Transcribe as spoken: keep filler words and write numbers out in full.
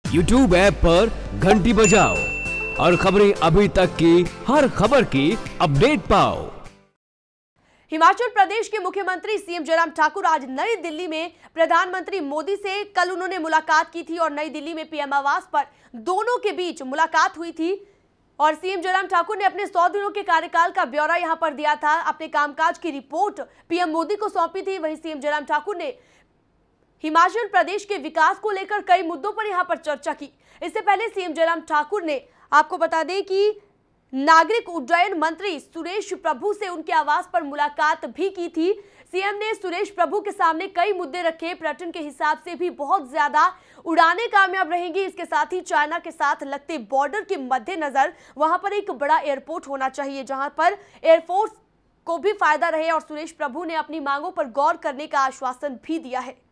YouTube app पर घंटी बजाओ और खबरें अभी तक की हर खबर की अपडेट पाओ। हिमाचल प्रदेश के मुख्यमंत्री सीएम जयराम ठाकुर आज नई दिल्ली में प्रधानमंत्री मोदी से कल उन्होंने मुलाकात की थी और नई दिल्ली में पीएम आवास पर दोनों के बीच मुलाकात हुई थी और सीएम जयराम ठाकुर ने अपने सौ दिनों के कार्यकाल का ब्यौरा यहां पर दिया था। अपने कामकाज की रिपोर्ट पीएम मोदी को सौंपी थी। वहीं सीएम जयराम ठाकुर ने हिमाचल प्रदेश के विकास को लेकर कई मुद्दों पर यहां पर चर्चा की। इससे पहले सीएम जयराम ठाकुर ने, आपको बता दें कि नागरिक उड्डयन मंत्री सुरेश प्रभु से उनके आवास पर मुलाकात भी की थी। सीएम ने सुरेश प्रभु के सामने कई मुद्दे रखे। पर्यटन के हिसाब से भी बहुत ज्यादा उड़ानें कामयाब रहेंगी। इसके साथ ही चाइना के साथ लगते बॉर्डर के मद्देनजर वहां पर एक बड़ा एयरपोर्ट होना चाहिए जहां पर एयरफोर्स को भी फायदा रहे और सुरेश प्रभु ने अपनी मांगों पर गौर करने का आश्वासन भी दिया है।